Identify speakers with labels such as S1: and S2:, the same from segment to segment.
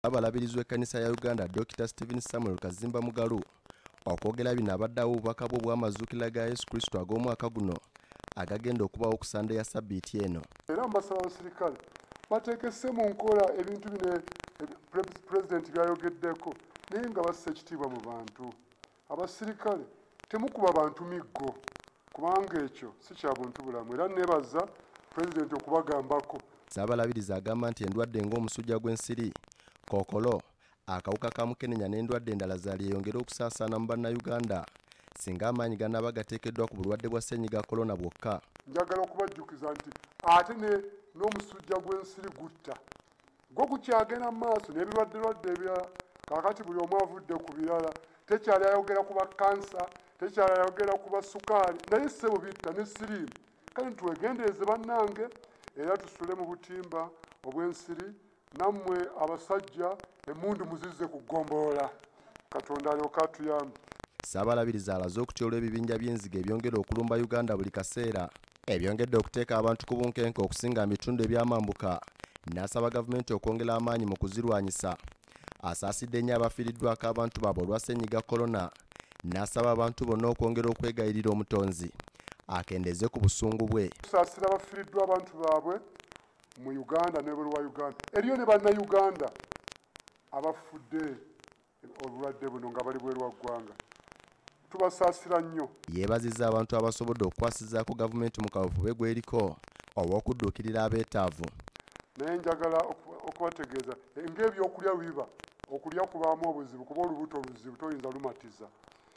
S1: Abalabirizi w'ekkanisa ya Uganda Dr. Stephen Samuel Kazimba Mugalu okwogera bino abaddewo obubaka bwe bw'amazuukira ga Yesu Kristo ag'omwaka guno agagenda okubawo ku Sande ya Sabbiiti eno.
S2: Era mbasaba abasirikale bateekese mu nkola ebintu bino Pulezidenti byayogeddeko naye nga bassa ekitiibwa mu bantu. Abasirikale temukuba bantu miggo kubanga ekyo si kya buntu bulamu era neebaza Pulezidenti okubagambako.
S1: Saabalabirizi agamba nti endwadde ng'omusujja gw'ensiri, kookolo, akawuka ka mukenenya n'endwadde endala zalyeyongera okusaasaana mu bannayuganda singa amaanyi ganaaba gateekeddwa ku bulwadde bwa ssennyiga korona bwokka.
S2: Njagala okubajjukiza nti ate n'omusujja gw'ensiri gutta gwo gukyagenda mu maaso n'ebirwadde ebirala. Kaakati buli omu avudde ku birala, tekyali ayogera ku bakansa, tekyali ayogera ku basukaali, naye ssebo bitta ne siriimu. Kale twegendereze bannange era tusule mu butimba obw'ensiri. Nammwe abasajja emmundu muzizze ku ggombolola. Katonda alyoka atuyambe.
S1: Saabalabirizi alaze okutya olw'ebibinja by'enzige ebyongera okulumba Uganda buli kaseera ebyongedde okuteeka abantu ku bunkenke okusinga bitundu ebyamambuka, n'asaba gavumenti okwongera amaanyi mu kuzirwanyisa. Asaasidde nnyo abafiiriddwako abantu baabwe olwa ssennyiga korona, n'asaba abantu bonna okwongera okwegayirira omutonzi akendeeze ku busungu bwe.
S2: Tusaasira abafiiriddwa abantu baabwe mu Uganda n'ebweru wa Uganda. Eriyo ne bannayuganda abafudde obulwadde buno nga bali bweru wa ggwanga. Tubasaasira nnyo.
S1: Yeebazizza abantu abasobodde okukwasizaako gavumenti mu kaweefube gw'eriko obw'okudduukirira abeetaavu.
S2: Naye njagala okubategeeza ng'ebyokulya biba okulya kubaamu obuzibu kuba olubuto oluzibu toyinza lumatiza.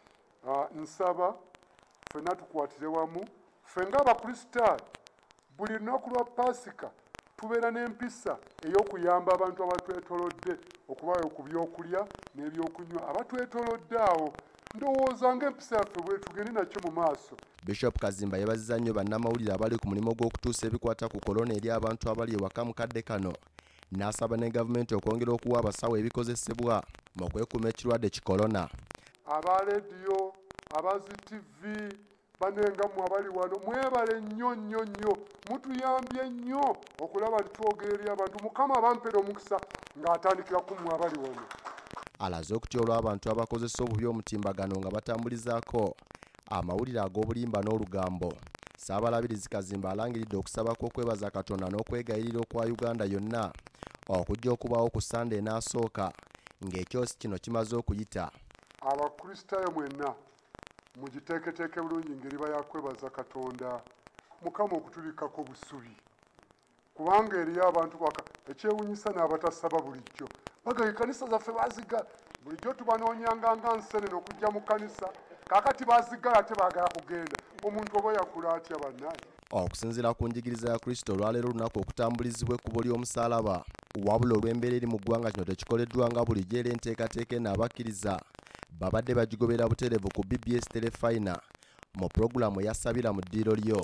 S2: Nsaba ffenna tukwatire wamu ffe ng'Abakristaayo buli lunaku lwa Paasika tubeera n'empisa ey'okuyamba abantu abatwetolodde okubayo ku byokulya n'ebyokunywa abatwetolodde awo. Ndowooza ng'empisa yaffe bwe tugende nakyo mu maaso.
S1: Bishop Kazimba yeebazizza nnyo bannamawulire abali ku mulimu gw'okutuusa ebikwata ku korona eri abantu abali ewaka mu kadde kano, n'asaba ne gavumenti okwongera okuwa abasawo ebikozesebwa mu kwekuuma ekirwadde ki korona.
S2: Aba leediyo, abazi TV, banengammwe abali wano mwebale nnyo nnyo nnyo, mutuyambye nnyo okulaba nti twogera eri abantu. Mukama abampera omukisa ng'atandikira ku mmwe abali wano.
S1: Alaze okutya olw'abantu abakozesa obubi omutimbagano nga batambulizaako amawulire ag'obulimba n'olugambo. Saabalabirizi Kazimba alangiridde okusaba kw'okwebaza Katonda n'okwegayirira okwa Uganda yonna okujja okubaawo ku Sande enaasooka ng'ekyosi kino kimaze okuyita.
S2: Abakristaayo mwenna mugiteeketeeke bulungi ng'eriba ya kwebaza Katonda Mukama okutubikkako busubi kubanga eriyo abantu ekyewuunyisa n'abatasaba bulijjo. Bagaye ekkanisa zaffe baazigala bulijjo tubanoonyanga nga nseenene okujja mu kkanisa, kaakati baazigala ate baagala kugenda. Omuntu oba yakula atya bannaye?
S1: Okusinziira ku njigiriza ya Kristo olwaleero olunaku okutambulizibwa ekkubo ly'omusaalaba, wabula olw'embeera eri mu ggwanga kino tekikoleddwa nga bulijjo era enteekateeka eno abakkiriza babadde bagigobera butereevu ku BBS Telefina mu pulogulaamu eyasabira mu ddiiro lyo.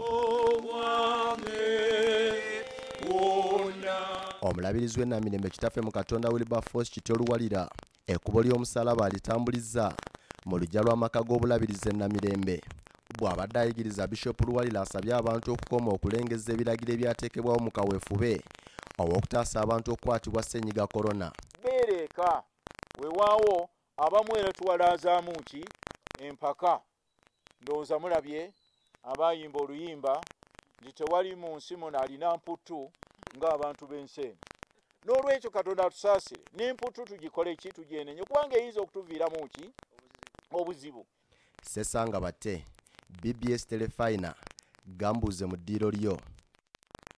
S1: Omulabirizi w'ennamirembe Kitaffe mu Katonda Wilberforce Kitoluwalira ekkubo ly'omusaalaba alitambulizza mu luggya lw'amaka g'obulabirizi ennamirembe. Bw'abadde ayigiriza Bishop Luwalira asabye abantu okukoma okulengeza ebiragiro ebyateekebwawo mu kaweefube ow'okutaasa abantu okukwatibwa ssennyiga korona.
S3: Beereka weewaawo abamu era tuwalaazaamu ki empaka. Ndowooza mulabye abayimba oluyimba nti tewali mu nsi muno alina mputu ng'abantu b'ensi eno. N'olwekyo Katonda atusaasire n'emputu tugikole ki tugyenenye kubanga eyinza okutuviiramu ki obuzibu.
S1: Sesanga bate BBS Telefina gambuuze mu ddiiro lyo.